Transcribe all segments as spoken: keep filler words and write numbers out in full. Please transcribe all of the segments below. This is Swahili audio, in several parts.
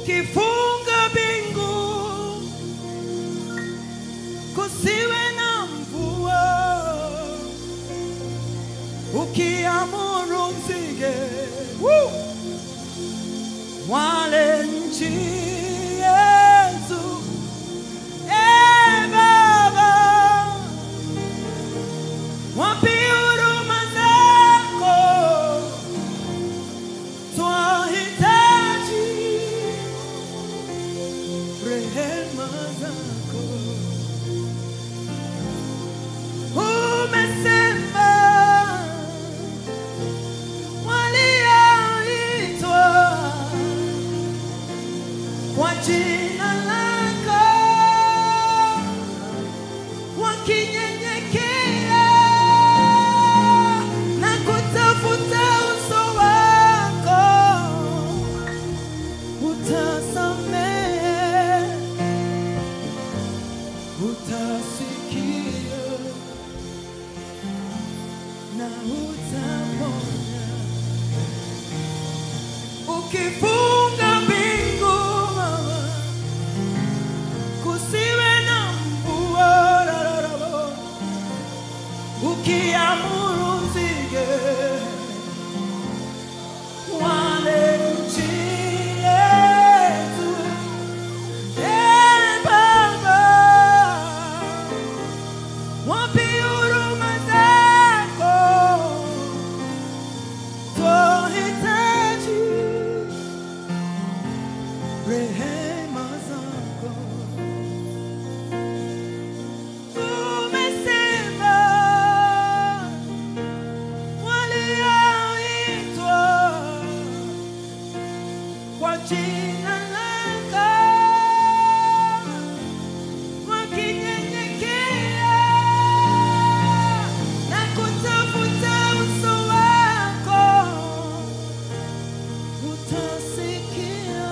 Ukifunga bingu kusiwe na mvua, ukiamuru nzige wale nchi yetu. E Baba, wapi huruma zako? Twahitaji rehema zako. Umesema walioitwa kwa jina lako wakinyenyekea na kutafuta uso wako, utasamehe, utasikia na utaponya. Ukifunga mbingu Baba, kusiwe na mvua, ukiamuru nzige wale nchi yetu. E Baba, wapi huruma zako? Twahitaji rehema zako. Umesema walioitwa kwa jina lako wakinyenyekea na kutafuta uso wako, utasikia,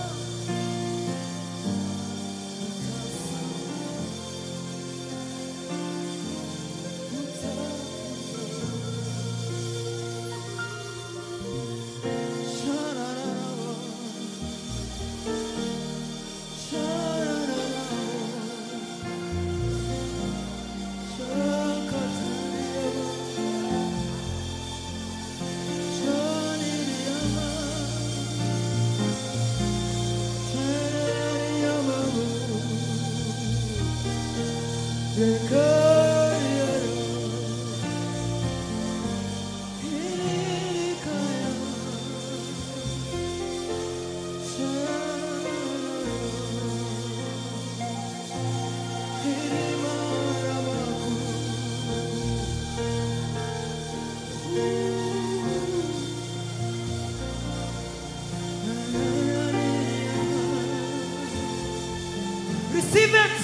receive it.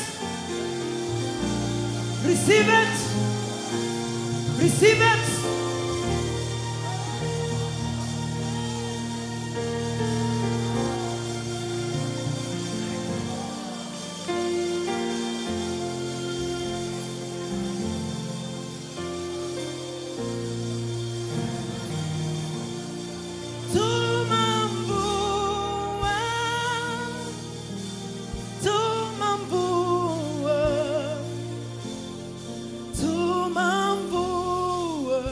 Receive it. Receive it. Tumambua, tumambua,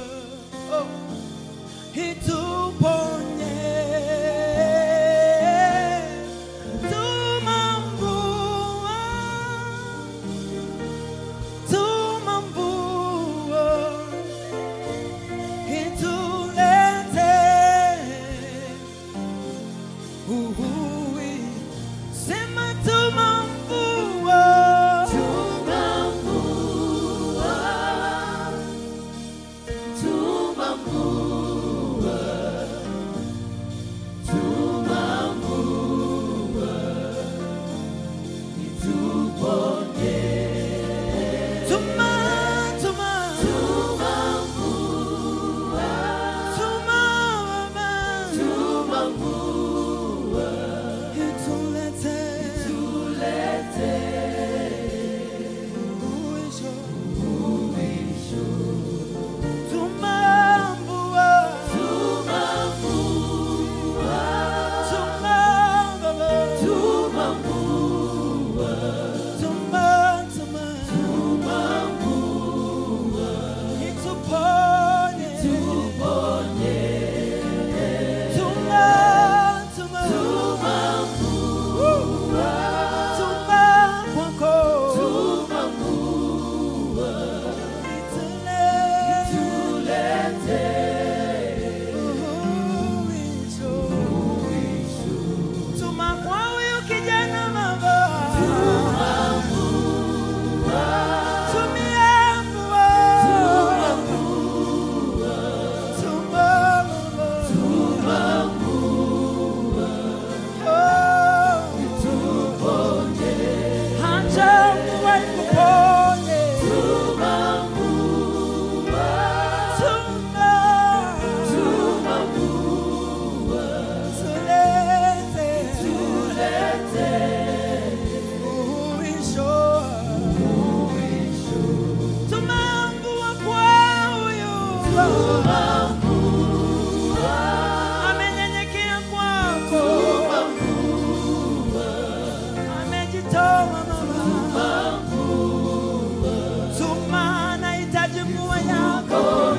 Tuma nahitaji mvua yako.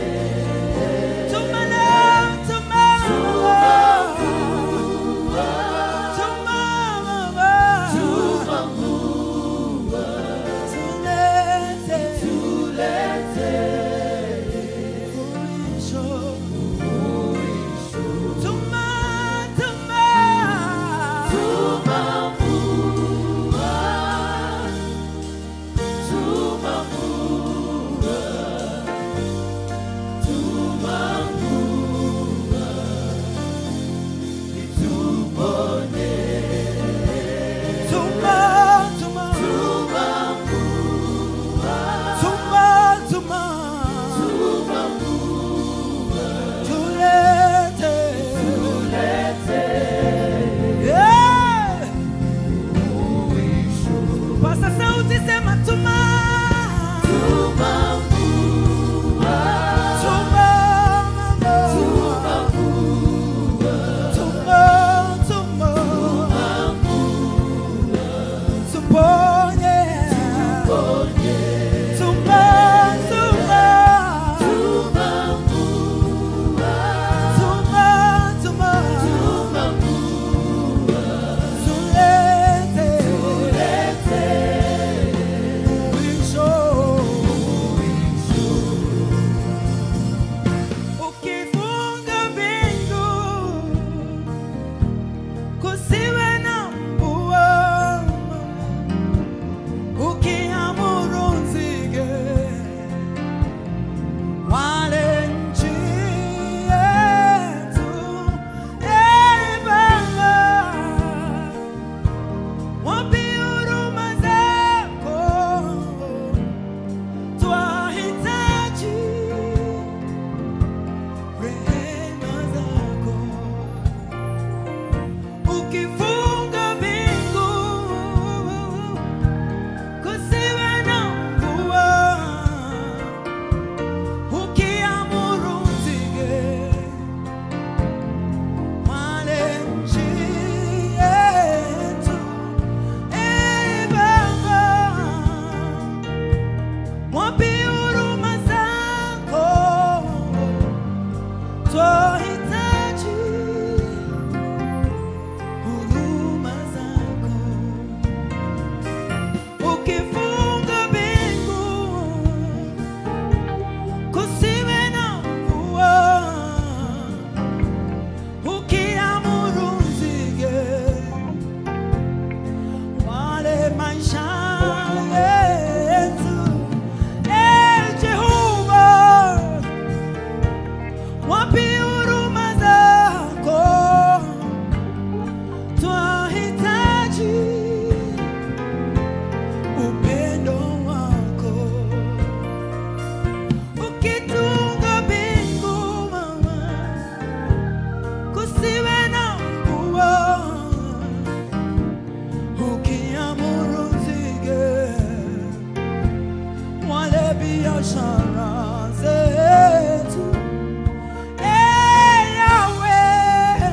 Tuma leo, tuma. Tuma mama. Tuma mvua. Tulete, tulete. Uisho, uisho. Tuma, tuma. Tuma mvua. Tuma mvua. Tuma mvua. Nitupone. Tuma, tuma. Tuma mvua. Tuma, tuma. Tuma mvua. Tulete, tulete. Yeah. Uisho. Pasa sauti sema tuma. Tuma mvua. Tuma mama. Tuma mvua. Tuma, tuma. Tuma mvua. Tuponye. Tuponye. Tuma, tuma. Tuma mvua. Tuma, tuma. Tuma mvua. Tulete, tulete. Uisho, uisho. Ukifunga mbingu kusiwe na mvua, ukiamuru nzige wale nchi yetu, ee Baba, wapi huruma zako? Twahitaji rehema zako. Ukifunga mbingu kusiwe na mvua, ukiamuru nzige wale nchi yetu, ee Baba, wapi huruma zako? Twahitaji huruma zako. Ukifunga mbingu kusiwe na mvua, ukiamuru nzige wale maisha yetu, ee Jehova, wapi huruma zako? Twahitaji upendo wako. Ukitunga mbingu mama, kusiwe na mvua, ukiamuru nzige wale biashara zetu, ee Yahweh,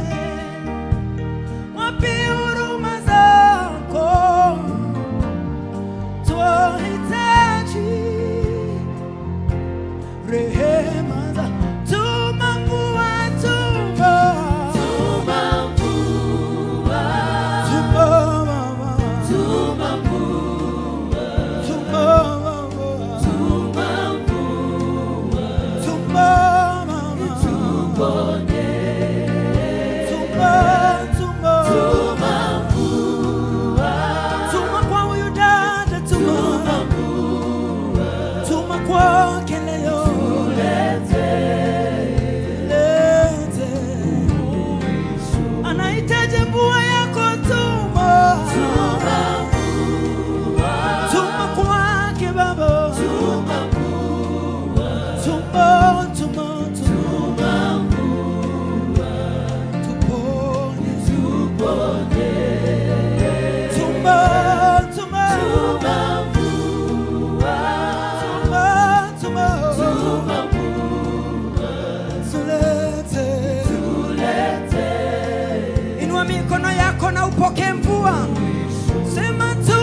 wapi huruma zako? Twahitaji rehema zako. Tuma mvua, tuma. Tuma mvua. Tuma mama. Tuma mvua. Tuma mama. Tuma mvua. Tuma mama. Nitupone. Tuma, tuma. Tuma mvua. Tuma kwa huyu dada, tuma. Tuma kwake leo. Tulete, tulete. Anahitaji mvua yako, tuma. Tuma mvua. Tuma kwake Baba. Tuma mvua. Tuma, tuma, tuma mvua. Tuponye, tuponye. Tuma, tuma. Tuma mvua. Tuma, tuma. Tuma mvua. Tulete, tulete. Inua mikono yako na upokee mvua. Sema tu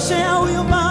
maisha ya huyo mama.